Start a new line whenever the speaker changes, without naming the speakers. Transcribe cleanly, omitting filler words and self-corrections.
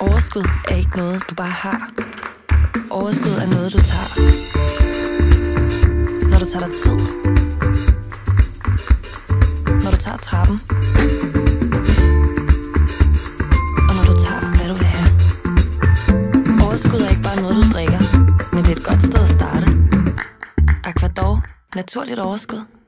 Overskud er ikke noget, du bare har. Overskud er noget, du tager. Når du tager dig tid. Når du tager trappen. Og når du tager, hvad du vil have. Overskud er ikke bare noget, du drikker, men det er et godt sted at starte. Aquador, naturligt overskud.